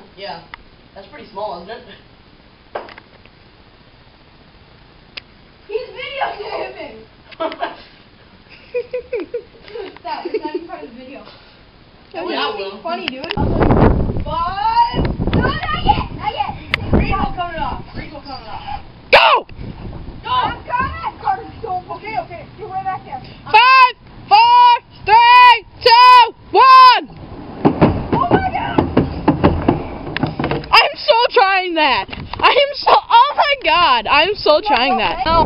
Yeah. That's pretty small, isn't it? He's videotaping! Stop, it's not even part of the video. That would be funny, dude. 5. No, not yet! Green will coming off. Go! Go! I'm coming! Carter's so okay. You're way back there. 5, 4, 3, 2, 1! Oh my god! I'm so trying that. Oh my god, I'm so trying that. No.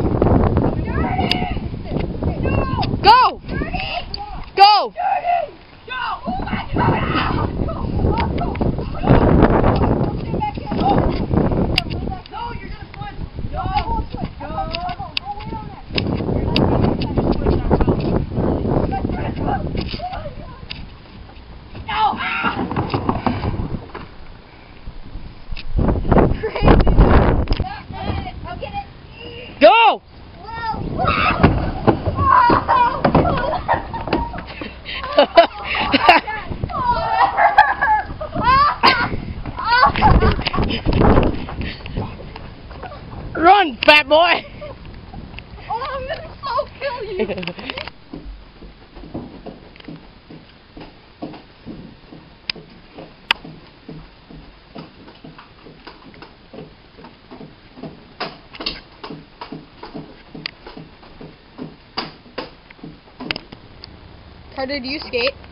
Go! Go! Go! Oh my god! No, you're gonna switch. Go! Run, fat boy! Oh, I'm gonna so kill you! Carter, do you skate?